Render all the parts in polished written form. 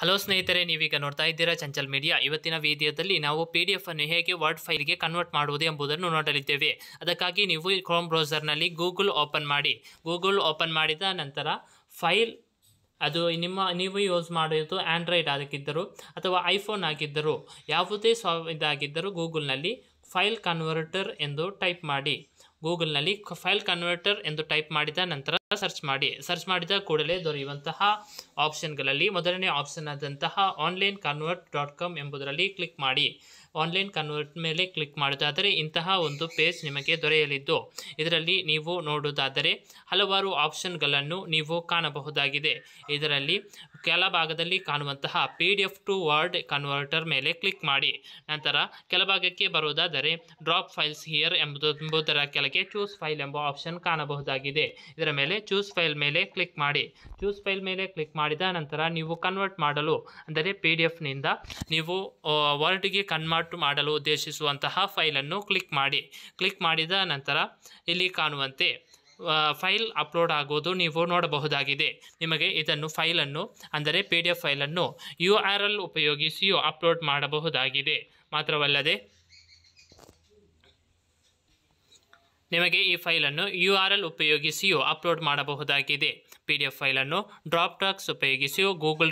Hello ಸ್ನೇಹಿತರೆ, ನೀವೀಗ ನೋಡ್ತಾ ಇದ್ದೀರಾ ಚಂಚಲ್ ಮೀಡಿಯಾ. ಇವತ್ತಿನ ವಿಡಿಯೋದಲ್ಲಿ ನಾವು PDF ಅನ್ನು ಹೇಗೆ ವರ್ಡ್ ಫೈಲ್ಗೆ ಕನ್ವರ್ಟ್ ಮಾಡುವುದು ಎಂಬುದನ್ನು ನೋಡಲಿದ್ದೇವೆ. ಅದಕ್ಕಾಗಿ ನೀವು ಕ್ರೋಮ್ ಬ್ರೌಸರ್ನಲ್ಲಿ ಗೂಗಲ್ ಓಪನ್ ಮಾಡಿ. ಗೂಗಲ್ ಓಪನ್ ಮಾಡಿದ ನಂತರ ಫೈಲ್ ಅದು ನೀವು ಯೂಸ್ ಮಾಡೋದು ಆಂಡ್ರಾಯ್ಡ್ ಆಗಿದ್ದರೂ ಅಥವಾ ಐಫೋನ್ ಆಗಿದ್ದರೂ ಯಾವುದೇ ಇದಾಗಿದ್ದರೂ ಗೂಗಲ್ನಲ್ಲಿ ಫೈಲ್ ಕನ್ವರ್ಟರ್ ಎಂದು ಟೈಪ್ ಮಾಡಿ. ಗೂಗಲ್ನಲ್ಲಿ ಫೈಲ್ ಕನ್ವರ್ಟರ್ ಎಂದು ಟೈಪ್ ಮಾಡಿದ ನಂತರ ಸರ್ಚ್ ಮಾಡಿದ ಕೂಡಲೇ ದೊರೆಯುವಂತಹ ಆಪ್ಷನ್ಗಳಲ್ಲಿ ಮೊದಲನೇ ಆಪ್ಷನ್ ಆದಂತಹ onlinekconvert.com ಎಂಬುದರಲ್ಲಿ ಕ್ಲಿಕ್ ಮಾಡಿ. ಆನ್ಲೈನ್ ಕನ್ವರ್ಟ್ ಮೇಲೆ ಕ್ಲಿಕ್ ಮಾಡೋದಾದರೆ ಇಂತಹ ಒಂದು ಪೇಜ್ ನಿಮಗೆ ದೊರೆಯಲಿದ್ದು, ಇದರಲ್ಲಿ ನೀವು ನೋಡುವುದಾದರೆ ಹಲವಾರು ಆಪ್ಷನ್ಗಳನ್ನು ನೀವು ಕಾಣಬಹುದಾಗಿದೆ. ಇದರಲ್ಲಿ ಕೆಳಭಾಗದಲ್ಲಿ ಕಾಣುವಂತಹ PDF ಟು ವರ್ಡ್ ಕನ್ವರ್ಟರ್ ಮೇಲೆ ಕ್ಲಿಕ್ ಮಾಡಿ. ನಂತರ ಕೆಳಭಾಗಕ್ಕೆ ಬರುವುದಾದರೆ ಡ್ರಾಪ್ ಫೈಲ್ಸ್ ಹಿಯರ್ ಎಂಬುದರ ಕೆಳಗೆ ಚೂಸ್ ಫೈಲ್ ಎಂಬ ಆಪ್ಷನ್ ಕಾಣಬಹುದಾಗಿದೆ. ಇದರ ಮೇಲೆ ಚೂಸ್ ಫೈಲ್ ಮೇಲೆ ಕ್ಲಿಕ್ ಮಾಡಿ. ಚೂಸ್ ಫೈಲ್ ಮೇಲೆ ಕ್ಲಿಕ್ ಮಾಡಿದ ನಂತರ ನೀವು ಕನ್ವರ್ಟ್ ಮಾಡಲು ಅಂದರೆ PDF ನಿಂದ ನೀವು ವರ್ಡ್ಗೆ ಕನ್ವರ್ಟ್ ಮಾಡಲು ಉದ್ದೇಶಿಸುವಂತಹ ಫೈಲನ್ನು ಕ್ಲಿಕ್ ಮಾಡಿ. ಕ್ಲಿಕ್ ಮಾಡಿದ ನಂತರ ಇಲ್ಲಿ ಕಾಣುವಂತೆ ಫೈಲ್ ಅಪ್ಲೋಡ್ ಆಗುವುದು ನೀವು ನೋಡಬಹುದಾಗಿದೆ. ನಿಮಗೆ ಇದನ್ನು ಫೈಲನ್ನು ಅಂದರೆ PDF ಫೈಲನ್ನು URL ಉಪಯೋಗಿಸಿಯೂ ಅಪ್ಲೋಡ್ ಮಾಡಬಹುದಾಗಿದೆ. ಮಾತ್ರವಲ್ಲದೆ ನಿಮಗೆ ಈ ಫೈಲನ್ನು URL ಉಪಯೋಗಿಸಿಯೂ ಅಪ್ಲೋಡ್ ಮಾಡಬಹುದಾಗಿದೆ. PDF ಫೈಲನ್ನು ಡ್ರಾಪ್ ಬಾಕ್ಸ್ ಉಪಯೋಗಿಸಿಯೂ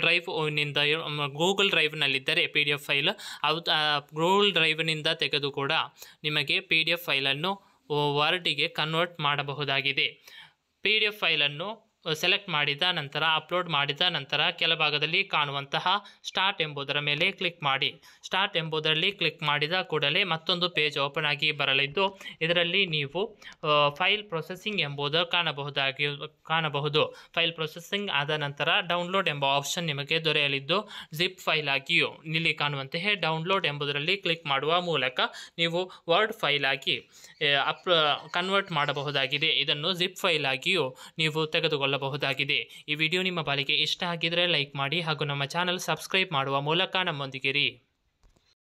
ಗೂಗಲ್ ಡ್ರೈವ್ನಲ್ಲಿದ್ದರೆ PDF ಫೈಲ್ ಗೂಗಲ್ ಡ್ರೈವ್ನಿಂದ ತೆಗೆದು ಕೂಡ ನಿಮಗೆ PDF ಫೈಲನ್ನು ವರ್ಡಿಗೆ ಕನ್ವರ್ಟ್ ಮಾಡಬಹುದಾಗಿದೆ. PDF ಫೈಲನ್ನು ಸೆಲೆಕ್ಟ್ ಮಾಡಿದ ನಂತರ ಅಪ್ಲೋಡ್ ಮಾಡಿದ ನಂತರ ಕೆಳಭಾಗದಲ್ಲಿ ಕಾಣುವಂತಹ ಸ್ಟಾರ್ಟ್ ಎಂಬುದರ ಮೇಲೆ ಕ್ಲಿಕ್ ಮಾಡಿ. ಸ್ಟಾರ್ಟ್ ಎಂಬುದರಲ್ಲಿ ಕ್ಲಿಕ್ ಮಾಡಿದ ಕೂಡಲೇ ಮತ್ತೊಂದು ಪೇಜ್ ಓಪನ್ ಆಗಿ ಬರಲಿದ್ದು, ಇದರಲ್ಲಿ ನೀವು ಫೈಲ್ ಪ್ರೊಸೆಸಿಂಗ್ ಎಂಬುದು ಕಾಣಬಹುದು. ಫೈಲ್ ಪ್ರೊಸೆಸಿಂಗ್ ಆದ ನಂತರ ಡೌನ್ಲೋಡ್ ಎಂಬ ಆಪ್ಷನ್ ನಿಮಗೆ ದೊರೆಯಲಿದ್ದು, ಜಿಪ್ ಫೈಲ್ ಆಗಿಯೂ ಇಲ್ಲಿ ಕಾಣುವಂತೆ ಡೌನ್ಲೋಡ್ ಎಂಬುದರಲ್ಲಿ ಕ್ಲಿಕ್ ಮಾಡುವ ಮೂಲಕ ನೀವು ವರ್ಡ್ ಫೈಲ್ ಆಗಿ ಕನ್ವರ್ಟ್ ಮಾಡಬಹುದಾಗಿದೆ. ಇದನ್ನು ಜಿಪ್ ಫೈಲ್ ಆಗಿಯೂ ನೀವು ತೆಗೆದುಕೊಳ್ಳಬಹುದಾಗಿದೆ. ಈ ವಿಡಿಯೋ ನಿಮ್ಮ ಪಾಲಿಗೆ ಇಷ್ಟ ಆಗಿದ್ರೆ ಲೈಕ್ ಮಾಡಿ ಹಾಗೂ ನಮ್ಮ ಚಾನಲ್ ಸಬ್ಸ್ಕ್ರೈಬ್ ಮಾಡುವ ಮೂಲಕ ನಮ್ಮೊಂದಿಗಿರಿ.